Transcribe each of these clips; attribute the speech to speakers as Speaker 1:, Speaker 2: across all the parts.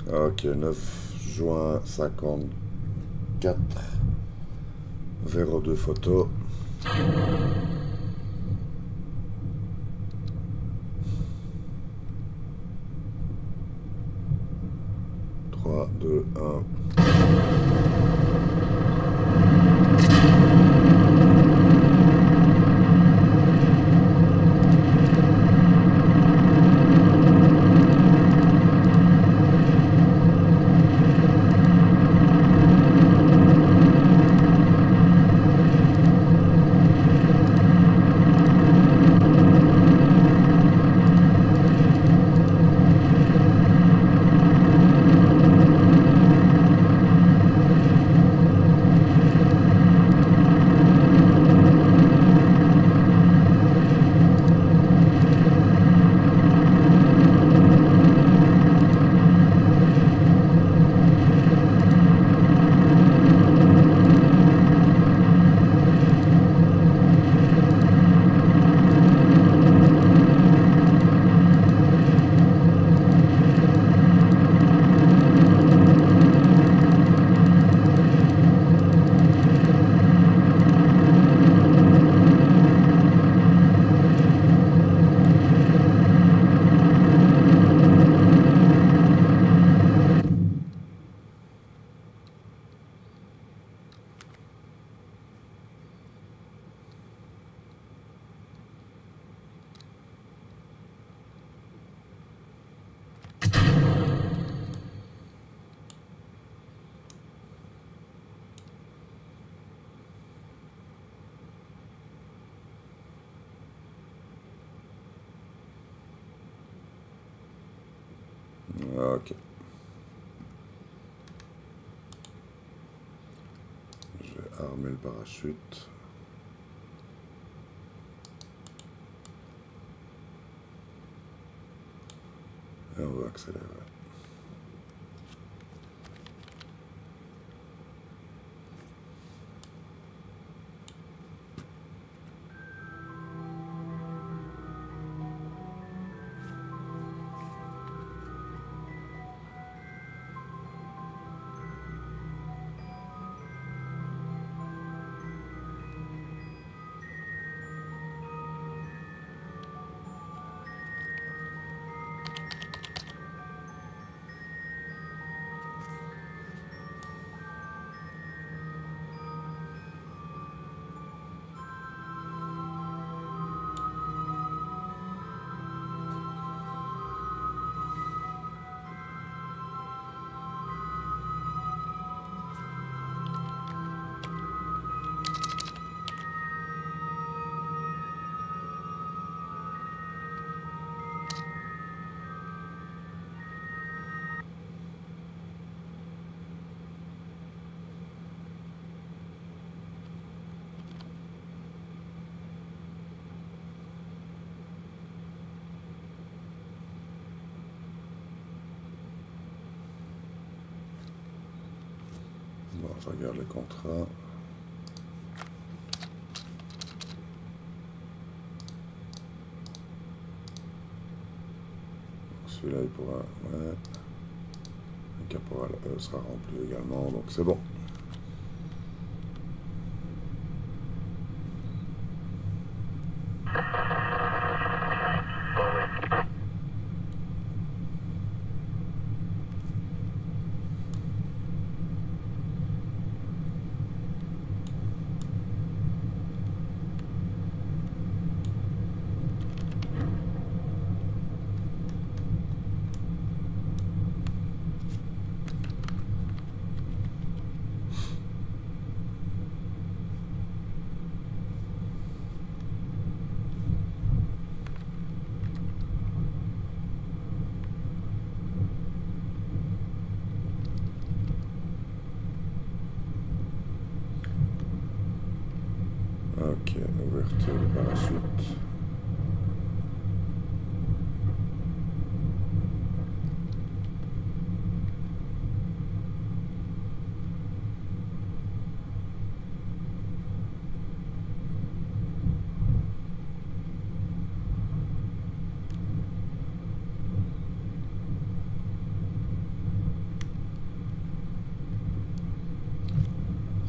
Speaker 1: Ok, 9 juin 54. 02 photos. 3, 2, 1. Ok. Je vais armer le parachute. Et on va accélérer. Bon, je regarde les contrats. Celui-là, il pourra... Ouais. Le caporal E sera rempli également, donc c'est bon.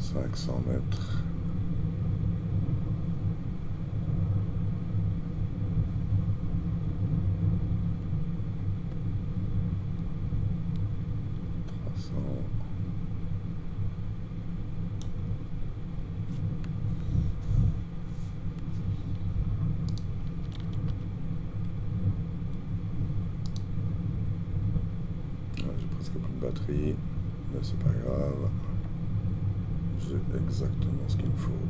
Speaker 1: 500 mètres. J'ai presque plus de batterie, mais c'est pas grave. J'ai exactement ce qu'il me faut.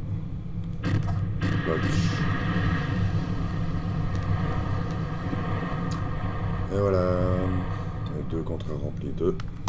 Speaker 1: Et voilà, les 2 contrats remplis, 2.